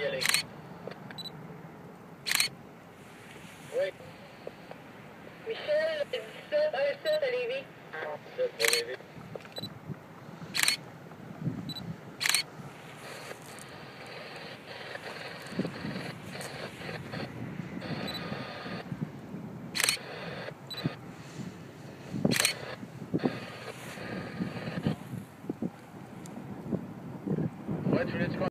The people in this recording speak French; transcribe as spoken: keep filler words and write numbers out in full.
y aller. Oui. Michel, c'est dix-sept, un sept à Lévis. sept pour Lévis. Ouais, tu voulais-tu